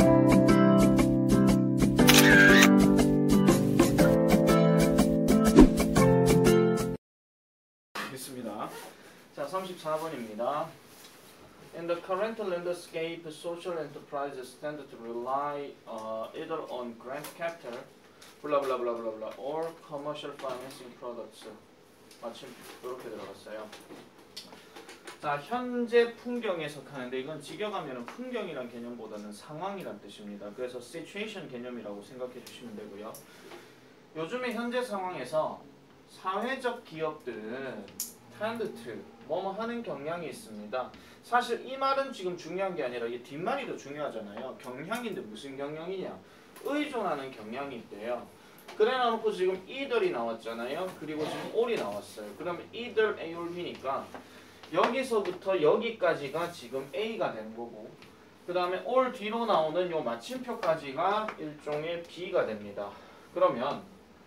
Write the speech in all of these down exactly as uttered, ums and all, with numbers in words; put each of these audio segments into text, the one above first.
있습니다. 자, 삼십사 번입니다. In the current landscape, social enterprises tend to rely uh, either on grant capital, blah blah blah blah blah, or commercial financing products. 마침 이렇게 들어갔어요. 자, 현재 풍경에 속하는데 이건 직역하면 풍경이란 개념보다는 상황이란 뜻입니다. 그래서 situation 개념이라고 생각해 주시면 되고요. 요즘의 현재 상황에서 사회적 기업들은 tend to 뭐뭐 하는 경향이 있습니다. 사실 이 말은 지금 중요한 게 아니라 이 뒷말이 더 중요하잖아요. 경향인데 무슨 경향이냐? 의존하는 경향이 있대요. 그래 놓고 지금 either이 나왔잖아요. 그리고 지금 or이 나왔어요. 그러면 either A or B니까 여기서부터 여기까지가 지금 A가 된 거고, 그 다음에 or 뒤로 나오는 요 마침표까지가 일종의 B가 됩니다. 그러면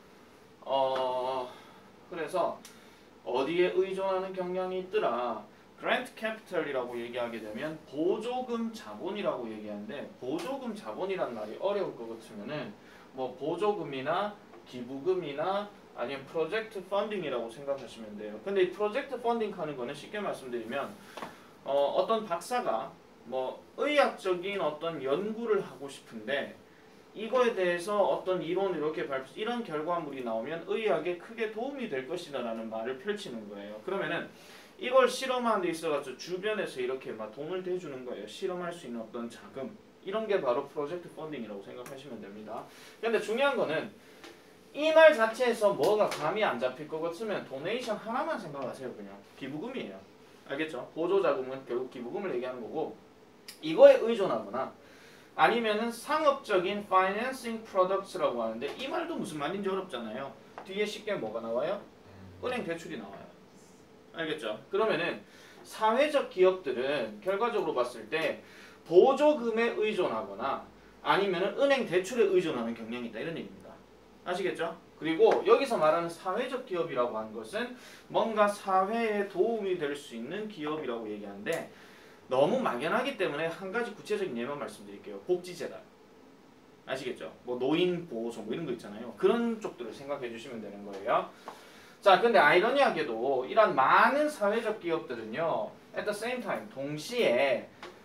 어 그래서 어디에 의존하는 경향이 있더라? grant capital이라고 얘기하게 되면 보조금 자본이라고 얘기하는데, 보조금 자본이란 말이 어려울 것 같으면은 뭐 보조금이나 기부금이나 아니면 프로젝트 펀딩이라고 생각하시면 돼요. 근데 이 프로젝트 펀딩 하는 거는 쉽게 말씀드리면 어, 어떤 박사가 뭐 의학적인 어떤 연구를 하고 싶은데 이거에 대해서 어떤 이론을 이렇게 발표, 이런 결과물이 나오면 의학에 크게 도움이 될 것이다라는 말을 펼치는 거예요. 그러면은 이걸 실험하는 데 있어가지고 주변에서 이렇게 막 돈을 대주는 거예요. 실험할 수 있는 어떤 자금, 이런 게 바로 프로젝트 펀딩이라고 생각하시면 됩니다. 근데 중요한 거는 이 말 자체에서 뭐가 감이 안 잡힐 것 같으면 도네이션 하나만 생각하세요. 그냥 기부금이에요. 알겠죠? 보조자금은 결국 기부금을 얘기하는 거고, 이거에 의존하거나 아니면은 상업적인 financing products라고 하는데 이 말도 무슨 말인지 어렵잖아요. 뒤에 쉽게 뭐가 나와요? 은행 대출이 나와요. 알겠죠? 그러면은 사회적 기업들은 결과적으로 봤을 때 보조금에 의존하거나 아니면은 은행 대출에 의존하는 경향이 있다, 이런 얘기입니다. 아시겠죠? 그리고 여기서 말하는 사회적 기업이라고 하는 것은 뭔가 사회에 도움이 될 수 있는 기업이라고 얘기하는데, 너무 막연하기 때문에 한 가지 구체적인 예만 말씀드릴게요. 복지재단. 아시겠죠? 뭐 노인보호소 뭐 이런 거 있잖아요. 그런 쪽들을 생각해 주시면 되는 거예요. 자, 근데 아이러니하게도 이런 많은 사회적 기업들은요, at the same time, 동시에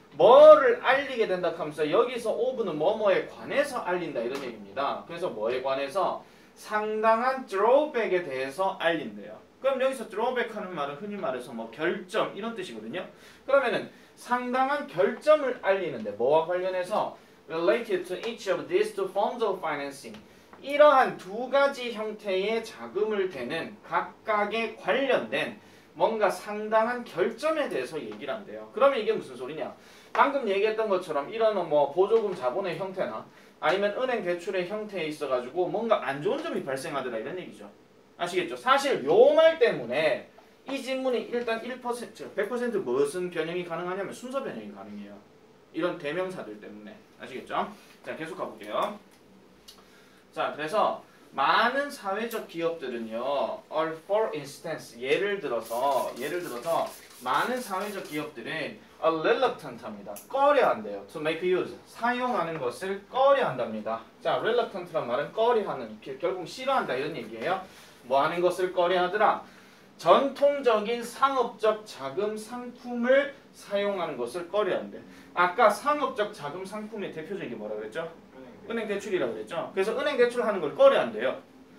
뭐를 알리게 된다 하면서 여기서 오브는 뭐뭐에 관해서 알린다, 이런 얘기입니다. 그래서 뭐에 관해서? 상당한 drawback에 대해서 알린대요. 그럼 여기서 drawback 하는 말은 흔히 말해서 뭐 결점, 이런 뜻이거든요. 그러면은 상당한 결점을 알리는데 뭐와 관련해서? related to each of these two forms of financing. 이러한 두 가지 형태의 자금을 대는 각각에 관련된 뭔가 상당한 결점에 대해서 얘기를 한대요. 그러면 이게 무슨 소리냐? 방금 얘기했던 것처럼 이런 뭐 보조금 자본의 형태나 아니면 은행 대출의 형태에 있어가지고 뭔가 안 좋은 점이 발생하더라, 이런 얘기죠. 아시겠죠? 사실 요 말 때문에 이 질문이 일단 일 퍼센트, 백 퍼센트 무슨 변형이 가능하냐면 순서 변형이 가능해요. 이런 대명사들 때문에. 아시겠죠? 자, 계속 가볼게요. 자, 그래서 많은 사회적 기업들은요, or for instance, 예를 들어서, 예를 들어서 많은 사회적 기업들은 a reluctant 합니다. 꺼려한대요. to make use, 사용하는 것을 꺼려한답니다. 자, reluctant란 말은 꺼려하는, 결국 싫어한다, 이런 얘기예요. 뭐 하는 것을 꺼려하더라? 전통적인 상업적 자금 상품을 사용하는 것을 꺼려한대. 아까 상업적 자금 상품의 대표적인 뭐라고 그랬죠? 은행 대출이라고 그랬죠? 그래서 은행 대출하는 걸 꺼려한대요.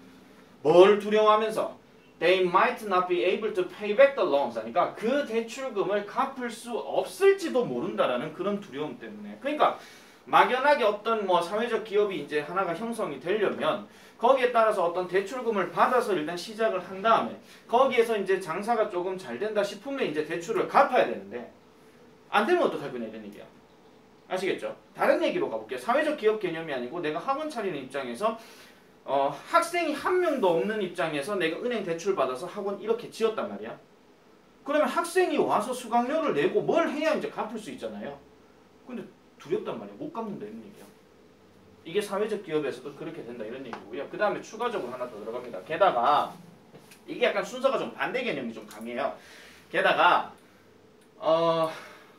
뭘 두려워하면서? They might not be able to pay back the loans. 하니까 그 대출금을 갚을 수 없을지도 모른다라는 그런 두려움 때문에. 그러니까 막연하게 어떤 뭐 사회적 기업이 이제 하나가 형성이 되려면 거기에 따라서 어떤 대출금을 받아서 일단 시작을 한 다음에 거기에서 이제 장사가 조금 잘 된다 싶으면 이제 대출을 갚아야 되는데 안 되면 어떡할 거냐, 이런 얘기야. 아시겠죠? 다른 얘기로 가볼게요. 사회적 기업 개념이 아니고 내가 학원 차리는 입장에서 어, 학생이 한 명도 없는 입장에서 내가 은행 대출 받아서 학원 이렇게 지었단 말이야. 그러면 학생이 와서 수강료를 내고 뭘 해야 이제 갚을 수 있잖아요. 근데 두렵단 말이야. 못 갚는다, 이런 얘기야. 이게 사회적 기업에서도 그렇게 된다, 이런 얘기고요. 그 다음에 추가적으로 하나 더 들어갑니다. 게다가 이게 약간 순서가 좀 반대 개념이 좀 강해요. 게다가 어,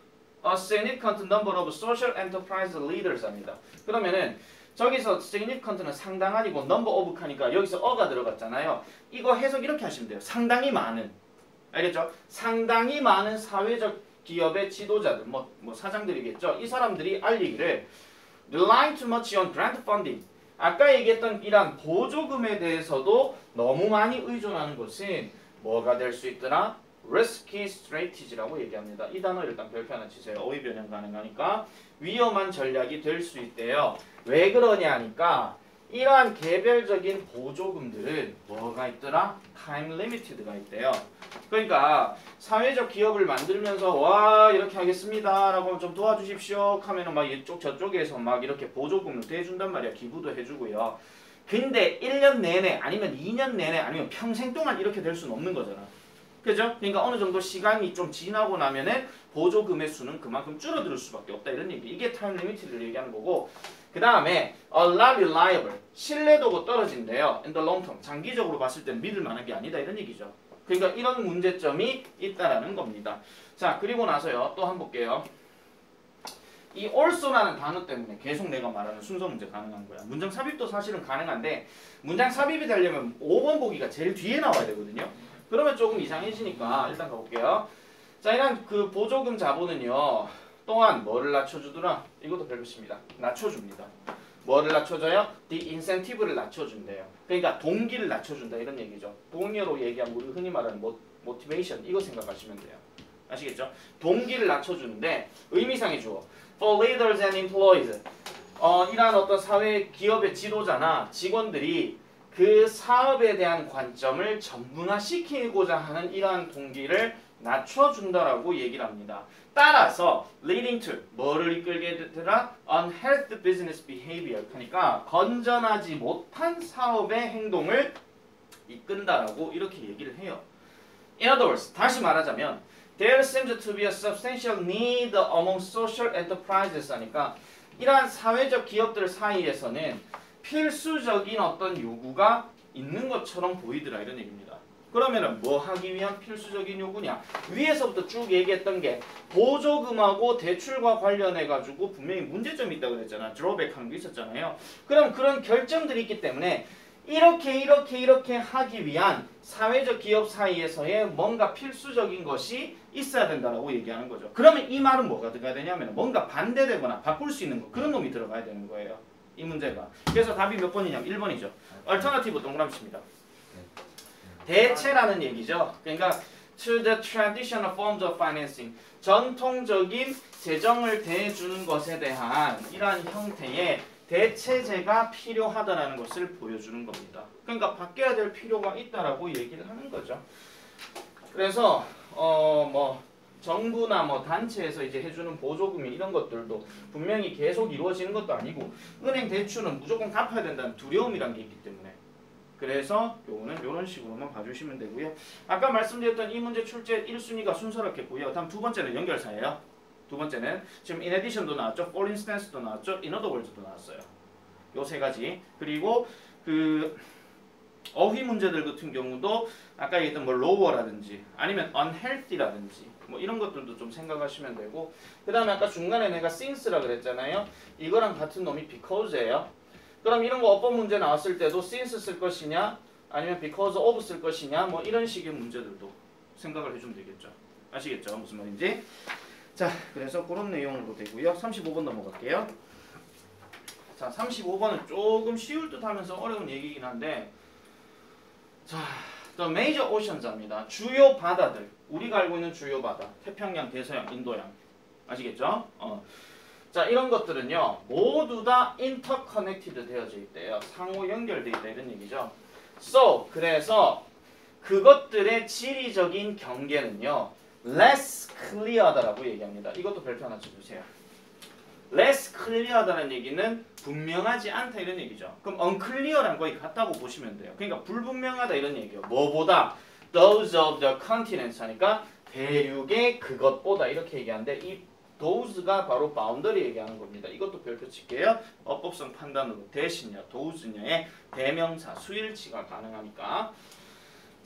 a significant number of social enterprise leaders 합니다. 그러면은 저기서 significant는 상당한이고 number of 하니까 여기서 어가 들어갔잖아요. 이거 해석 이렇게 하시면 돼요. 상당히 많은. 알겠죠? 상당히 많은 사회적 기업의 지도자들, 뭐, 뭐 사장들이겠죠. 이 사람들이 알리기를 relying too much on grant funding. 아까 얘기했던 이러한 보조금에 대해서도 너무 많이 의존하는 것은 뭐가 될 수 있더라? risky strategy라고 얘기합니다. 이 단어 일단 별표 하나 치세요. 어휘 변형 가능하니까 위험한 전략이 될 수 있대요. 왜 그러냐 하니까 이러한 개별적인 보조금들은 뭐가 있더라? time limited가 있대요. 그러니까 사회적 기업을 만들면서 와 이렇게 하겠습니다 라고 좀 도와주십시오 하면은 막 이쪽 저쪽에서 막 이렇게 보조금을 대준단 말이야. 기부도 해주고요. 근데 일 년 내내 아니면 이 년 내내 아니면 평생 동안 이렇게 될 수는 없는 거잖아. 그죠? 그러니까 어느 정도 시간이 좀 지나고 나면은 보조금의 수는 그만큼 줄어들 수밖에 없다 이런 얘기. 이게 타임 리미트를 얘기하는 거고, 그 다음에 a lot reliable 신뢰도가 떨어진대요. in the long term 장기적으로 봤을 때 믿을 만한 게 아니다 이런 얘기죠. 그러니까 이런 문제점이 있다라는 겁니다. 자 그리고 나서요 또 한번 볼게요. 이 also라는 단어 때문에 계속 내가 말하는 순서 문제 가능한 거야. 문장 삽입도 사실은 가능한데 문장 삽입이 되려면 오 번 보기가 제일 뒤에 나와야 되거든요. 그러면 조금 이상해지니까 일단 가볼게요. 자, 이런 그 보조금 자본은요. 또한 뭐를 낮춰주더라? 이것도 별것입니다. 낮춰줍니다. 뭐를 낮춰줘요? the incentive를 낮춰준대요. 그러니까 동기를 낮춰준다 이런 얘기죠. 동의어로 얘기하면 우리 흔히 말하는 모, motivation 이거 생각하시면 돼요. 아시겠죠? 동기를 낮춰주는데 의미상의 주어 for leaders and employees 어, 이러한 어떤 사회 기업의 지도자나 직원들이 그 사업에 대한 관점을 전문화시키고자 하는 이러한 동기를 낮춰준다라고 얘기를 합니다. 따라서 leading to 뭐를 이끌게 되더라? unhealthy business behavior 하니까 건전하지 못한 사업의 행동을 이끈다라고 이렇게 얘기를 해요. In other words, 다시 말하자면 there seems to be a substantial need among social enterprises 하니까 이러한 사회적 기업들 사이에서는 필수적인 어떤 요구가 있는 것처럼 보이더라 이런 얘기입니다. 그러면은 뭐 하기 위한 필수적인 요구냐? 위에서부터 쭉 얘기했던 게 보조금하고 대출과 관련해 가지고 분명히 문제점이 있다고 그랬잖아. 드로백 하는 게 있었잖아요. 그럼 그런 결정들이 있기 때문에 이렇게 이렇게 이렇게 하기 위한 사회적 기업 사이에서의 뭔가 필수적인 것이 있어야 된다라고 얘기하는 거죠. 그러면 이 말은 뭐가 들어가야 되냐면 뭔가 반대되거나 바꿀 수 있는 거 그런 놈이 들어가야 되는 거예요. 이 문제가. 그래서 답이 몇 번이냐면 일 번이죠. 얼터너티브 동그라미 칩니다. 대체라는 얘기죠. 그러니까 to the traditional forms of financing 전통적인 재정을 대해주는 것에 대한 이러한 형태의 대체제가 필요하다라는 것을 보여주는 겁니다. 그러니까 바뀌어야 될 필요가 있다라고 얘기를 하는 거죠. 그래서 어 뭐 정부나 뭐 단체에서 이제 해주는 보조금이 이런 것들도 분명히 계속 이루어지는 것도 아니고 은행 대출은 무조건 갚아야 된다는 두려움이란 게 있기 때문에 그래서 요거는 이런 식으로만 봐주시면 되고요. 아까 말씀드렸던 이 문제 출제 일 순위가 순서렇겠고요. 다음 두 번째는 연결사예요. 두 번째는 지금 in addition도 나왔죠. for instance도 나왔죠. in other words도 나왔어요. 요 세 가지. 그리고 그 어휘 문제들 같은 경우도 아까 얘기했던 뭐 lower라든지 아니면 unhealthy라든지 뭐 이런 것들도 좀 생각하시면 되고 그 다음에 아까 중간에 내가 since라 그랬잖아요. 이거랑 같은 놈이 because예요. 그럼 이런 거 어법 문제 나왔을 때도 since 쓸 것이냐 아니면 because of 쓸 것이냐 뭐 이런 식의 문제들도 생각을 해주면 되겠죠. 아시겠죠? 무슨 말인지? 자, 그래서 그런 내용으로 되고요. 삼십오 번 넘어갈게요. 자, 삼십오 번은 조금 쉬울 듯 하면서 어려운 얘기긴 한데 자, The Major Oceans입니다. 주요 바다들. 우리가 알고 있는 주요 바다. 태평양, 대서양, 인도양. 아시겠죠? 어. 자, 이런 것들은요. 모두 다 interconnected 되어져 있대요. 상호 연결되어 있다 이런 얘기죠. So, 그래서 그것들의 지리적인 경계는요. less clear하다라고 얘기합니다. 이것도 별표 하나 쳐주세요. less clear하다는 얘기는 분명하지 않다 이런 얘기죠. 그럼 unclear란 거의 같다고 보시면 돼요. 그러니까 불분명하다 이런 얘기예요. 뭐보다? those of the continents 하니까 대륙의 그것보다 이렇게 얘기하는데 이 those가 바로 boundary 얘기하는 겁니다. 이것도 별표 칠게요. 어법성 판단으로 대신냐, those냐의 대명사, 수일치가 가능하니까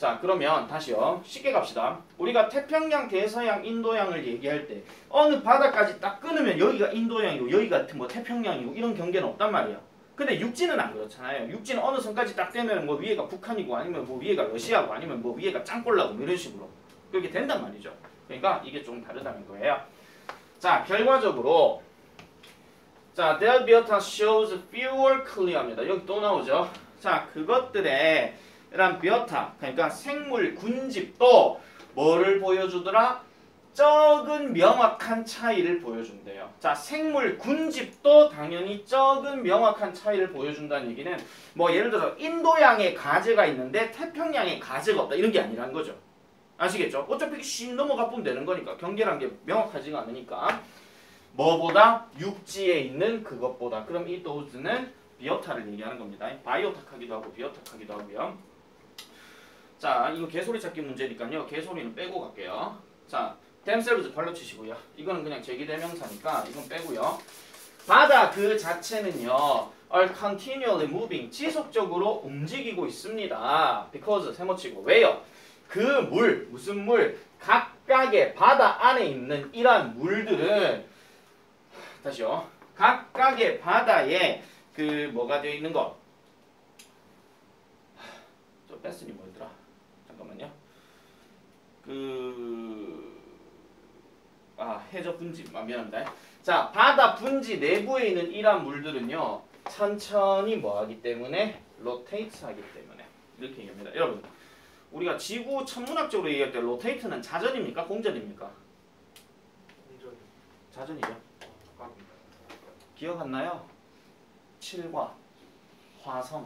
자 그러면 다시요. 쉽게 갑시다. 우리가 태평양, 대서양, 인도양을 얘기할 때 어느 바다까지 딱 끊으면 여기가 인도양이고 여기가 뭐 태평양이고 이런 경계는 없단 말이야. 근데 육지는 안 그렇잖아요. 육지는 어느 선까지 딱 되면 뭐 위에가 북한이고 아니면 뭐 위에가 러시아고 아니면 뭐 위에가 짱꼴라고 뭐 이런 식으로 그렇게 된단 말이죠. 그러니까 이게 좀 다르다는 거예요. 자 결과적으로 자 their biota shows fewer clear입니다. 여기 또 나오죠. 자 그것들의 이런 비오타 그러니까 생물 군집도 뭐를 보여주더라? 적은 명확한 차이를 보여준대요. 자 생물 군집도 당연히 적은 명확한 차이를 보여준다는 얘기는 뭐 예를 들어 인도양에 가재가 있는데 태평양에 가재가 없다 이런 게 아니라는 거죠. 아시겠죠? 어차피 씩 넘어가 보면 되는 거니까 경계란 게 명확하지가 않으니까 뭐보다 육지에 있는 그것보다 그럼 이 도즈는 비오타를 얘기하는 겁니다. 바이오탁하기도 하고 비오탁하기도 하고요. 자 이거 개소리 찾기 문제니까요. 개소리는 빼고 갈게요. 자 themselves 발로 치시고요. 이거는 그냥 제기대명사니까 이건 빼고요. 바다 그 자체는요. are continually moving 지속적으로 움직이고 있습니다. because 세모치고 왜요? 그 물 무슨 물 각각의 바다 안에 있는 이러한 물들은 다시요. 각각의 바다에 그 뭐가 되어 있는 거? 저 뺐으니 뭐였더라? 잠깐만요. 그 아 해저 분지 아, 미안합니다. 자 바다 분지 내부에 있는 이러한 물들은요 천천히 뭐하기 때문에 로테이트하기 때문에 이렇게 얘기합니다. 여러분 우리가 지구 천문학적으로 얘기할 때 로테이트는 자전입니까? 공전입니까? 공전. 자전이죠. 기억 안 나요? 칠과 화성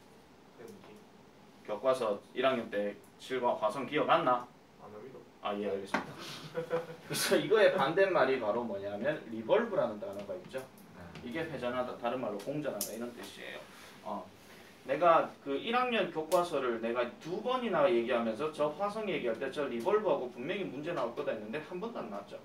교과서 일 학년 때 칠과 화성 기억 안 나? 안 합니다. 아 예 알겠습니다. 그래서 이거의 반대말이 바로 뭐냐면 리볼브라는 단어가 있죠. 이게 회전하다 다른 말로 공전하다 이런 뜻이에요. 어. 내가 그 일 학년 교과서를 내가 두 번이나 얘기하면서 저 화성 얘기할 때 저 리볼브하고 분명히 문제 나올 거다 했는데 한 번도 안 나왔죠.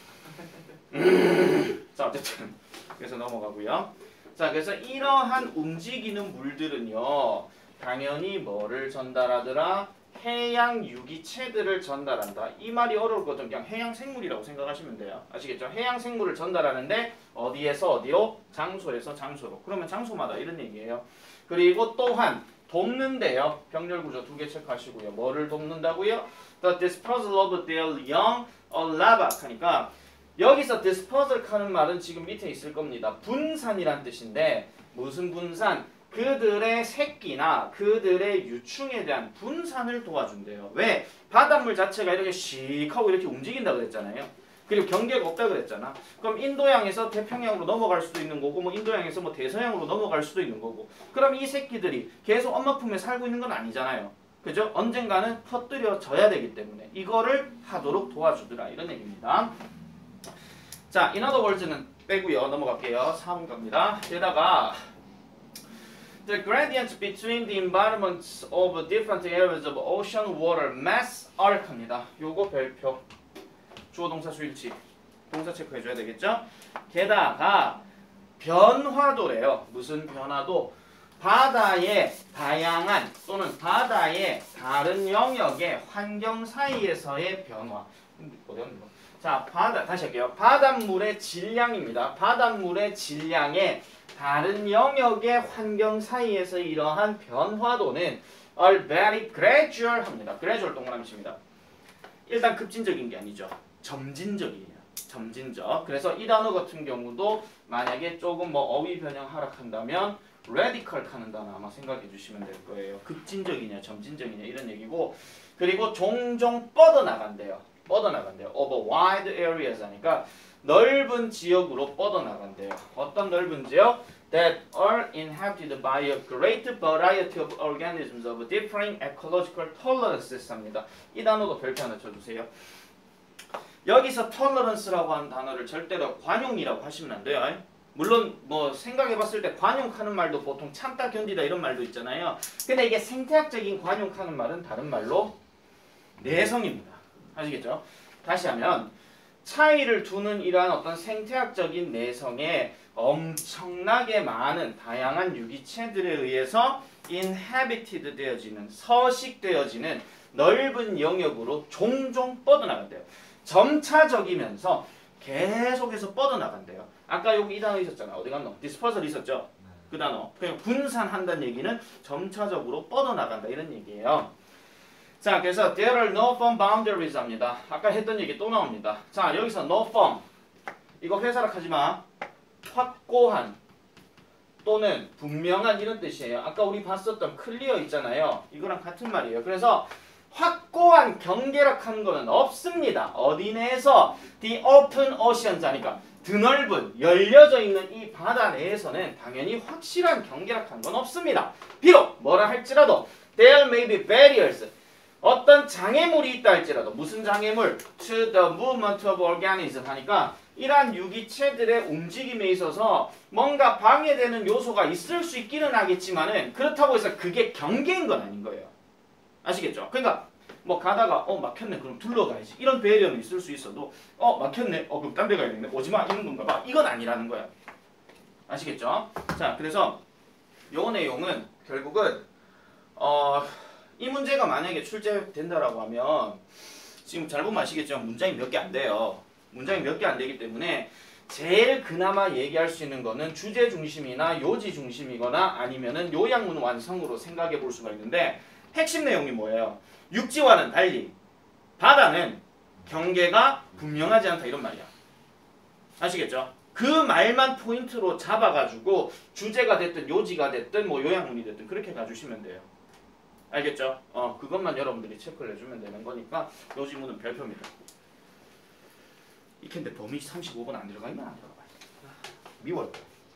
자 어쨌든 그래서 넘어가고요. 자 그래서 이러한 움직이는 물들은요 당연히 뭐를 전달하더라? 해양 유기체들을 전달한다. 이 말이 어려울거든. 그냥 해양 생물이라고 생각하시면 돼요. 아시겠죠? 해양 생물을 전달하는데 어디에서 어디로? 장소에서 장소로. 그러면 장소마다 이런 얘기예요. 그리고 또한 돕는데요. 병렬 구조 두 개 체크하시고요. 뭐를 돕는다고요? The disposal of their young alive 하니까 여기서 disposal 하는 말은 지금 밑에 있을 겁니다. 분산이란 뜻인데 무슨 분산? 그들의 새끼나 그들의 유충에 대한 분산을 도와준대요. 왜? 바닷물 자체가 이렇게 씩 하고 이렇게 움직인다고 그랬잖아요. 그리고 경계가 없다 그랬잖아. 그럼 인도양에서 태평양으로 넘어갈 수도 있는 거고 뭐 인도양에서 뭐 대서양으로 넘어갈 수도 있는 거고 그럼 이 새끼들이 계속 엄마 품에 살고 있는 건 아니잖아요. 그죠? 언젠가는 퍼뜨려져야 되기 때문에 이거를 하도록 도와주더라 이런 얘기입니다. 자, in other words는 빼고요. 넘어갈게요. 사 번 갑니다. 게다가 The gradients between the environments of different areas of ocean water mass are입니다. 요거 별표. 주어 동사 수일치. 동사 체크해줘야 되겠죠? 게다가 변화도래요. 무슨 변화도? 바다의 다양한 또는 바다의 다른 영역의 환경 사이에서의 변화. 어려운가? 자, 바다 다시 할게요. 바닷물의 질량입니다. 바닷물의 질량의 다른 영역의 환경 사이에서 이러한 변화도는 are very gradual 합니다. gradual 동그라미입니다. 일단 급진적인 게 아니죠. 점진적이에요. 점진적. 그래서 이 단어 같은 경우도 만약에 조금 뭐 어휘 변형 하락한다면 radical 하는 단어 아마 생각해 주시면 될 거예요. 급진적이냐 점진적이냐 이런 얘기고 그리고 종종 뻗어나간대요. 뻗어나간대요. over wide areas 하니까 넓은 지역으로 뻗어나간대요. 어떤 넓은 지역? That are inhabited by a great variety of organisms of differing ecological tolerances 합니다. 이 단어도 별표 하나 쳐주세요. 여기서 tolerance라고 하는 단어를 절대로 관용이라고 하시면 안 돼요. 물론 뭐 생각해봤을 때 관용하는 말도 보통 참다 견디다 이런 말도 있잖아요. 근데 이게 생태학적인 관용하는 말은 다른 말로 내성입니다. 아시겠죠? 다시 하면 차이를 두는 이러한 어떤 생태학적인 내성에 엄청나게 많은 다양한 유기체들에 의해서 inhabited 되어지는 서식되어지는 넓은 영역으로 종종 뻗어나간대요. 점차적이면서 계속해서 뻗어나간대요. 아까 여기 이 단어 있었잖아. 어디 갔노? dispersal 있었죠? 그 단어. 그냥 분산한다는 얘기는 점차적으로 뻗어나간다 이런 얘기예요. 자, 그래서 there are no firm boundaries 합니다. 아까 했던 얘기 또 나옵니다. 자, 여기서 no firm. 이거 회사락 하지 마. 확고한 또는 분명한 이런 뜻이에요. 아까 우리 봤었던 클리어 있잖아요. 이거랑 같은 말이에요. 그래서 확고한 경계락한 거는 없습니다. 어디 내에서 the open oceans 하니까 드넓은 열려져 있는 이 바다 내에서는 당연히 확실한 경계락한 건 없습니다. 비록 뭐라 할지라도 there may be barriers. 어떤 장애물이 있다 할지라도 무슨 장애물? to the movement of organisms 하니까 이러한 유기체들의 움직임에 있어서 뭔가 방해되는 요소가 있을 수 있기는 하겠지만은 그렇다고 해서 그게 경계인 건 아닌 거예요. 아시겠죠? 그러니까 뭐 가다가 어 막혔네 그럼 둘러가야지 이런 배려는 있을 수 있어도 어 막혔네 어 그럼 딴 데 가야겠네 오지마 이런 건가 봐 이건 아니라는 거야. 아시겠죠? 자 그래서 요 내용은 결국은 어 이 문제가 만약에 출제된다라고 하면 지금 잘 보면 아시겠죠? 문장이 몇 개 안 돼요. 문장이 몇 개 안 되기 때문에 제일 그나마 얘기할 수 있는 거는 주제 중심이나 요지 중심이거나 아니면은 요약문 완성으로 생각해 볼 수가 있는데 핵심 내용이 뭐예요? 육지와는 달리 바다는 경계가 분명하지 않다 이런 말이야. 아시겠죠? 그 말만 포인트로 잡아가지고 주제가 됐든 요지가 됐든 뭐 요약문이 됐든 그렇게 가주시면 돼요. 알겠죠? 어 그것만 여러분들이 체크를 해주면 되는 거니까 요지문은 별표입니다. 이캔데 범위 삼십오 번 안 들어가 있나 안 들어가 미워요.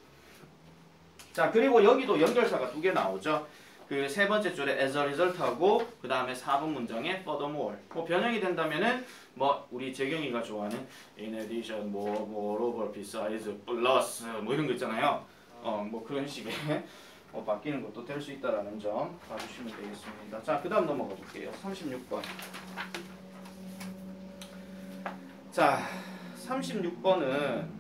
자 그리고 여기도 연결사가 두 개 나오죠. 그 세 번째 줄에 as a result하고 그 다음에 사 번 문장에 furthermore. 뭐 변형이 된다면은 뭐 우리 재경이가 좋아하는 in addition, more, moreover, besides, plus 뭐 이런 거 있잖아요. 어 뭐 그런 식의 어, 바뀌는 것도 될 수 있다라는 점 봐주시면 되겠습니다. 자 그 다음 넘어가 볼게요. 삼십육 번. 자 삼십육 번은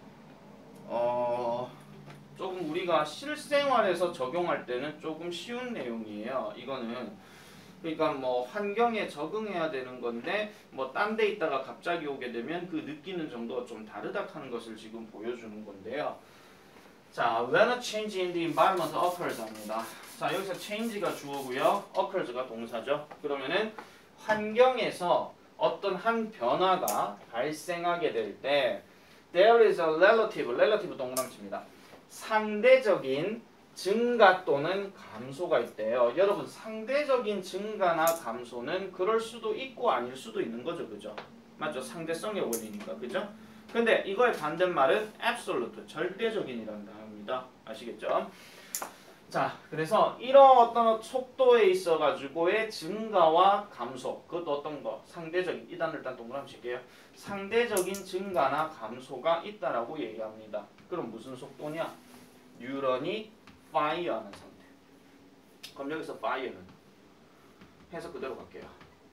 어 조금 우리가 실생활에서 적용할 때는 조금 쉬운 내용이에요. 이거는 그러니까 뭐 환경에 적응해야 되는 건데 뭐 딴 데 있다가 갑자기 오게 되면 그 느끼는 정도가 좀 다르다 하는 것을 지금 보여주는 건데요. 자, when a change in the environment occurs 합니다. 자, 여기서 change가 주어고요. occurs가 동사죠. 그러면은 환경에서 어떤 한 변화가 발생하게 될 때 there is a relative, relative 동그라미입니다. 상대적인 증가 또는 감소가 있대요. 여러분 상대적인 증가나 감소는 그럴 수도 있고 아닐 수도 있는 거죠. 그죠? 맞죠? 상대성의 원리니까. 그죠? 근데 이거의 반대말은 absolute, 절대적인이라는 단어입니다. 아시겠죠? 자, 그래서 이런 어떤 속도에 있어 가지고의 증가와 감소, 그것도 어떤 거? 상대적인, 이 단어를 일단 동그라미 칠게요. 상대적인 증가나 감소가 있다라고 얘기합니다. 그럼 무슨 속도냐? 뉴런이 fire하는 상태. 그럼 여기서 fire는 해석 그대로 갈게요.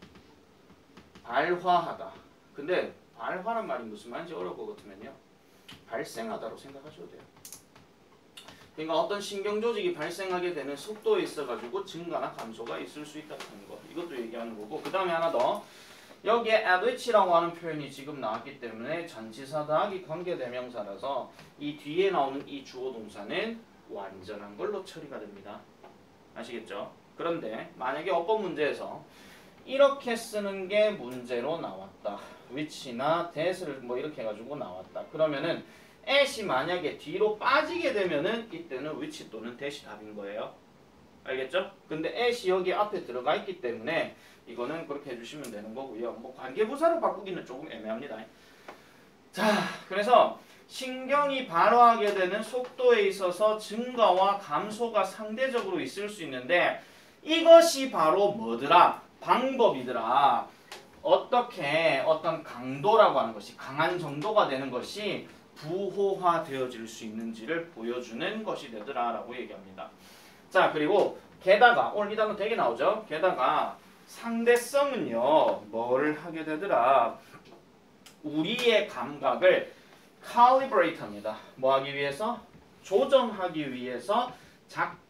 발화하다. 근데 발화란 말이 무슨 말인지 어려울 것 같으면요. 발생하다로 생각하셔도 돼요. 그러니까 어떤 신경 조직이 발생하게 되는 속도에 있어가지고 증가나 감소가 있을 수 있다는 거. 이것도 얘기하는 거고. 그 다음에 하나 더. 여기에 at which라고 하는 표현이 지금 나왔기 때문에 전치사 더하기 관계대명사라서 이 뒤에 나오는 이 주어 동사는 완전한 걸로 처리가 됩니다. 아시겠죠? 그런데 만약에 어법 문제에서 이렇게 쓰는 게 문제로 나왔다. which나 that을 뭐 이렇게 해가지고 나왔다. 그러면은 at이 만약에 뒤로 빠지게 되면은 이때는 which 또는 that이 답인 거예요. 알겠죠? 근데 at이 여기 앞에 들어가 있기 때문에 이거는 그렇게 해주시면 되는 거고요. 뭐 관계부사로 바꾸기는 조금 애매합니다. 자, 그래서 신경이 발화하게 되는 속도에 있어서 증가와 감소가 상대적으로 있을 수 있는데 이것이 바로 뭐더라? 방법이더라. 어떻게 어떤 강도라고 하는 것이 강한 정도가 되는 것이 부호화되어질 수 있는지를 보여주는 것이 되더라 라고 얘기합니다. 자 그리고 게다가 오늘 이 단어 되게 나오죠. 게다가 상대성은요 뭘 하게 되더라. 우리의 감각을 calibrate 합니다. 뭐 하기 위해서? 조정하기 위해서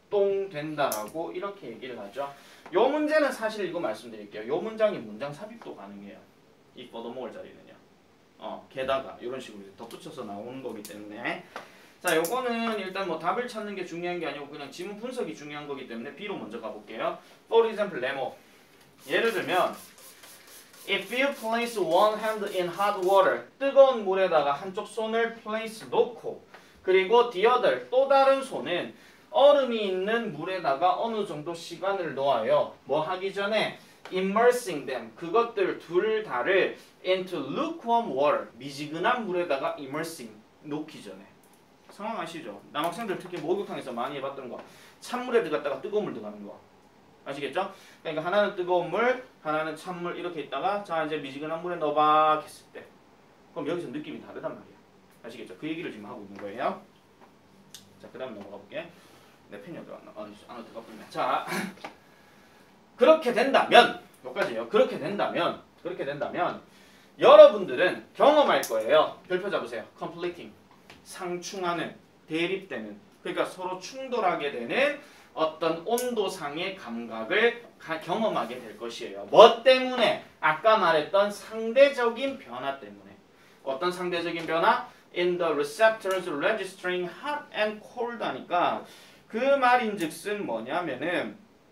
작동된다라고 이렇게 얘기를 하죠. 요 문제는 사실 이거 말씀드릴게요. 요 문장이 문장 삽입도 가능해요. 이 furthermore 자리는요. 어, 게다가 이런 식으로 덧붙여서 나오는 거기 때문에 자, 요거는 일단 뭐 답을 찾는 게 중요한 게 아니고 그냥 지문 분석이 중요한 거기 때문에 B로 먼저 가볼게요. For example, 네모. 예를 들면 If you place one hand in hot water, 뜨거운 물에다가 한쪽 손을 place 놓고 그리고 the other, 또 다른 손은 얼음이 있는 물에다가 어느 정도 시간을 놓아요. 뭐 하기 전에 immersing them, 그것들 둘 다를 into lukewarm water, 미지근한 물에다가 immersing, 놓기 전에. 상황 아시죠? 남학생들 특히 목욕탕에서 많이 해봤던 거. 찬물에 들어갔다가 뜨거운 물 들어가는 거. 아시겠죠? 그러니까 하나는 뜨거운 물, 하나는 찬물 이렇게 있다가 자 이제 미지근한 물에 넣어봐 했을 때 그럼 여기서 느낌이 다르단 말이야. 아시겠죠? 그 얘기를 지금 하고 있는 거예요. 자, 그 다음 넘어가 볼게. 내 펜이 어디 갔나? 아, 안으로 들어가 버리네. 자, 그렇게 된다면 여기까지요. 그렇게 된다면 그렇게 된다면 여러분들은 경험할 거예요. 별표 잡으세요. conflicting, 상충하는, 대립되는, 그러니까 서로 충돌하게 되는 어떤 온도상의 감각을 가, 경험하게 될 것이에요. 뭐 때문에? 아까 말했던 상대적인 변화 때문에. 어떤 상대적인 변화? In the receptors registering hot and cold 하니까 그 말인즉슨 뭐냐면은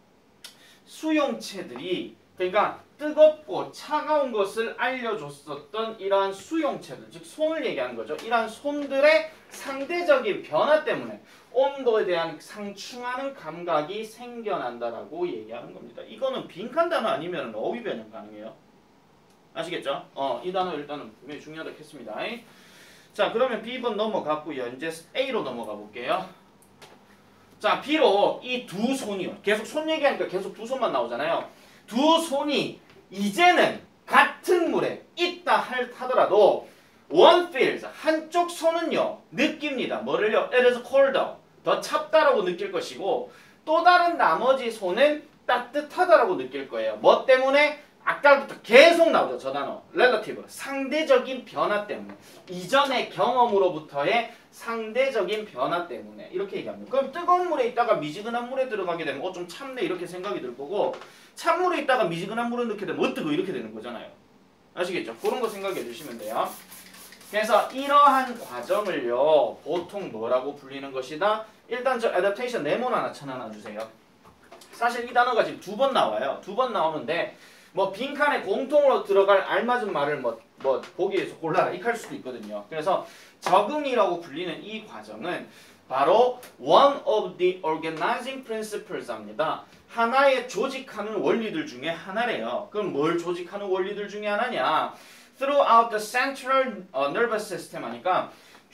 수용체들이 그러니까 뜨겁고 차가운 것을 알려줬었던 이러한 수용체들, 즉 손을 얘기하는 거죠. 이러한 손들의 상대적인 변화 때문에 온도에 대한 상충하는 감각이 생겨난다라고 얘기하는 겁니다. 이거는 빈칸 단어 아니면 어휘 변형 가능해요. 아시겠죠? 어, 이 단어 일단은 분명히 중요하다고 했습니다. 자, 그러면 B번 넘어갔고요. 이제 A로 넘어가 볼게요. 자, B로 이 두 손이요. 계속 손 얘기하니까 계속 두 손만 나오잖아요. 두 손이 이제는 같은 물에 있다 하더라도 one feels, 한쪽 손은요 느낍니다. 뭐를요? It is colder, 더 찹다라고 느낄 것이고 또 다른 나머지 손은 따뜻하다라고 느낄 거예요. 뭐 때문에? 아까부터 계속 나오죠. 저 단어 relative, 상대적인 변화 때문에, 이전의 경험으로부터의 상대적인 변화 때문에 이렇게 얘기합니다. 그럼 뜨거운 물에 있다가 미지근한 물에 들어가게 되면 어 좀 찹네 이렇게 생각이 들 거고, 찬물에 있다가 미지근한 물에 넣게 되면 어뜨거 이렇게 되는 거잖아요. 아시겠죠? 그런 거 생각해 주시면 돼요. 그래서 이러한 과정을요 보통 뭐라고 불리는 것이다? 일단 저 adaptation 네모 하나 쳐놔 주세요. 사실 이 단어가 지금 두 번 나와요. 두 번 나오는데 뭐 빈칸에 공통으로 들어갈 알맞은 말을 뭐, 뭐 보기에서 골라라 이렇게 할 수도 있거든요. 그래서 적응이라고 불리는 이 과정은 바로 one of the organizing principles 합니다. 하나의 조직하는 원리들 중에 하나래요. 그럼 뭘 조직하는 원리들 중에 하나냐? Throughout the central nervous system 하니까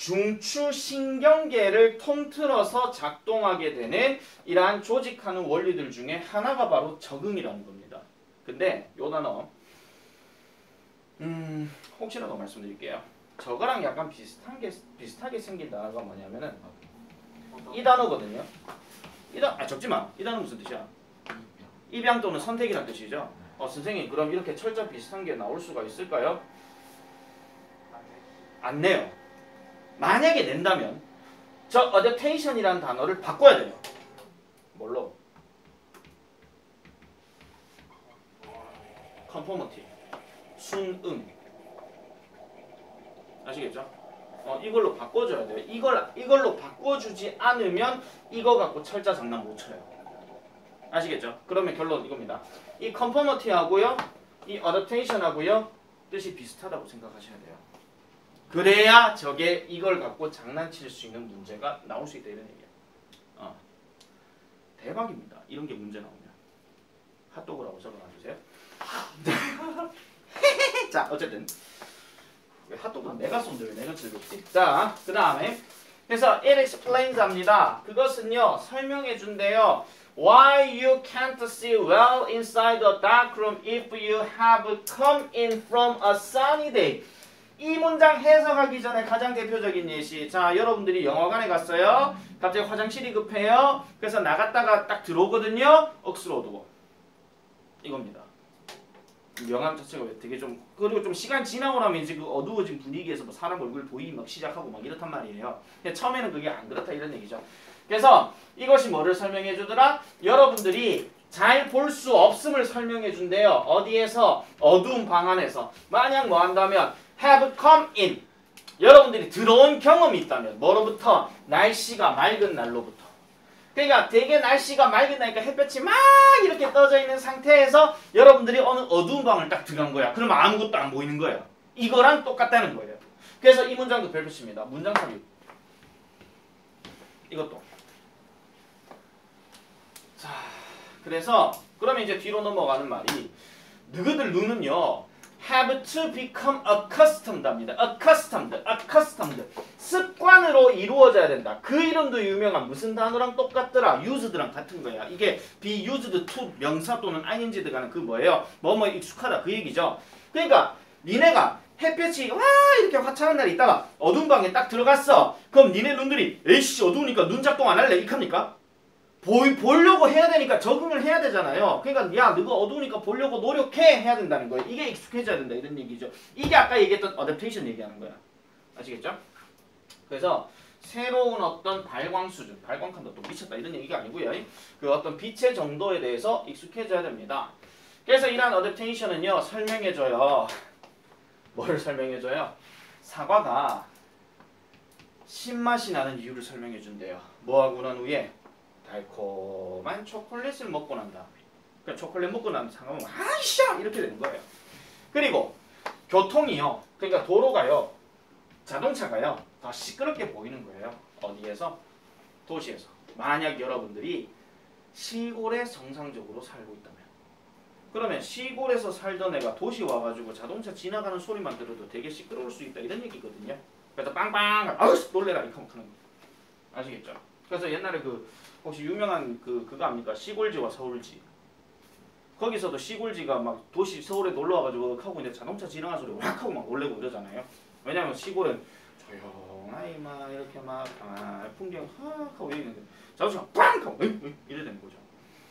중추신경계를 통틀어서 작동하게 되는 이러한 조직하는 원리들 중에 하나가 바로 적응이라는 겁니다. 근데 요 단어 음 혹시라도 말씀드릴게요. 저거랑 약간 비슷한 게 비슷하게 생긴 단어가 뭐냐면은 이 단어거든요. 이 단어 아 적지 마. 이 단어 무슨 뜻이야? 입양 또는 선택이란 뜻이죠. 어 선생님 그럼 이렇게 철자 비슷한 게 나올 수가 있을까요? 안 내요. 만약에 낸다면 저 adaptation이라는 단어를 바꿔야 돼요. 뭘로? conformity, 순응. 아시겠죠? 어, 이걸로 바꿔줘야 돼요. 이걸, 이걸로 바꿔주지 않으면 이거 갖고 철자 장난 못 쳐요. 아시겠죠? 그러면 결론 이겁니다. 이 conformity 하고요, 이 adaptation 하고요, 뜻이 비슷하다고 생각하셔야 돼요. 그래야 저게 이걸 갖고 장난칠 수 있는 문제가 나올 수 있다 이런 얘기예요. 어. 대박입니다. 이런 게 문제 나오면. 핫도그라고 적어놔주세요. 자, 어쨌든 왜 핫도그는 내가 쏜데 왜 내가 즐겁지? 자, 그 다음에 그래서 it explains 합니다. 그것은요 설명해 준대요. Why you can't see well inside a dark room if you have come in from a sunny day. 이 문장 해석하기 전에 가장 대표적인 예시. 자, 여러분들이 영화관에 갔어요. 갑자기 화장실이 급해요. 그래서 나갔다가 딱 들어오거든요. 억수로 어두워. 이겁니다. 명암 자체가 되게 좀 그리고 좀 시간 지나고 나면 이제 그 어두워진 분위기에서 뭐 사람 얼굴 보이기 막 시작하고 막 이렇단 말이에요. 근데 처음에는 그게 안 그렇다 이런 얘기죠. 그래서 이것이 뭐를 설명해 주더라? 여러분들이 잘 볼 수 없음을 설명해 준대요. 어디에서? 어두운 방 안에서. 만약 뭐 한다면 have come in. 여러분들이 들어온 경험이 있다면 뭐로부터? 날씨가 맑은 날로부터. 그러니까 되게 날씨가 맑은 날이니까 햇볕이 막 이렇게 떠져 있는 상태에서 여러분들이 어느 어두운 방을 딱 들어간 거야. 그러면 아무것도 안 보이는 거야. 이거랑 똑같다는 거예요. 그래서 이 문장도 별표입니다. 문장 삽입. 이것도. 자, 그래서 그러면 이제 뒤로 넘어가는 말이 너희들 눈은요 have to become accustomed 합니다. accustomed, accustomed. 습관으로 이루어져야 된다. 그 이름도 유명한 무슨 단어랑 똑같더라? used랑 같은 거야. 이게 be used to 명사 또는 ing 들어가는 그 뭐예요? 뭐뭐 익숙하다 그 얘기죠. 그러니까 니네가 햇볕이 와 이렇게 화창한 날이 있다가 어두운 방에 딱 들어갔어. 그럼 니네 눈들이 에이씨 어두우니까 눈 작동 안 할래? 이합니까? 보이, 보려고 해야 되니까 적응을 해야 되잖아요. 그러니까 야 너가 어두우니까 보려고 노력해 해야 된다는 거예요. 이게 익숙해져야 된다 이런 얘기죠. 이게 아까 얘기했던 어댑테이션 얘기하는 거야. 아시겠죠? 그래서 새로운 어떤 발광 수준, 발광칸도 또 미쳤다 이런 얘기가 아니고요. 그 어떤 빛의 정도에 대해서 익숙해져야 됩니다. 그래서 이러한 어댑테이션은요 설명해줘요. 뭐를 설명해줘요? 사과가 신맛이 나는 이유를 설명해준대요. 뭐하고 난 후에? 달콤한 초콜릿을 먹고 난다. 그러니까 초콜릿 먹고 나면 상하면 아이샤 이렇게 되는 거예요. 그리고 교통이요. 그러니까 도로가요. 자동차가요. 더 시끄럽게 보이는 거예요. 어디에서? 도시에서. 만약 여러분들이 시골에 정상적으로 살고 있다면 그러면 시골에서 살던 애가 도시 와가지고 자동차 지나가는 소리만 들어도 되게 시끄러울 수 있다 이런 얘기거든요. 그래서 빵빵 아우 놀래라 이렇게 하는 거 아시겠죠? 그래서 옛날에 그 혹시 유명한 그 그거 압니까? 시골지와 서울지. 거기서도 시골지가 막 도시 서울에 놀러 와가지고 하고 이제 자동차 지나가는 소리 확 하고 막 놀래고 이러잖아요. 왜냐면 시골은 조용하게 막 이렇게 막 아, 풍경 확 하고 있는데 자동차가 빵 하고 으이, 으이, 이래 되는 거죠.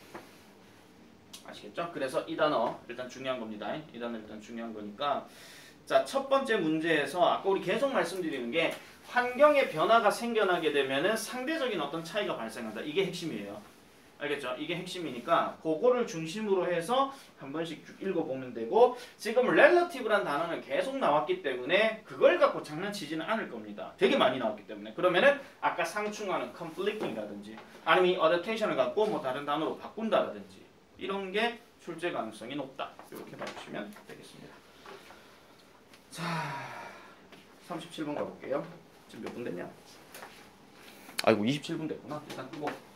아시겠죠? 그래서 이 단어 일단 중요한 겁니다. 이 단어 일단 중요한 거니까 자, 첫 번째 문제에서 아까 우리 계속 말씀드리는 게 환경의 변화가 생겨나게 되면은 상대적인 어떤 차이가 발생한다. 이게 핵심이에요. 알겠죠? 이게 핵심이니까 그거를 중심으로 해서 한 번씩 쭉 읽어보면 되고 지금 relative란 단어는 계속 나왔기 때문에 그걸 갖고 장난치지는 않을 겁니다. 되게 많이 나왔기 때문에 그러면은 아까 상충하는 conflicting이라든지 아니면 이 adaptation을 갖고 뭐 다른 단어로 바꾼다라든지 이런 게 출제 가능성이 높다. 이렇게 봐주시면 되겠습니다. 자, 삼십칠 번 가볼게요. 지금 몇 분 됐냐? 아이고 이십칠 분 됐구나. 일단 끄고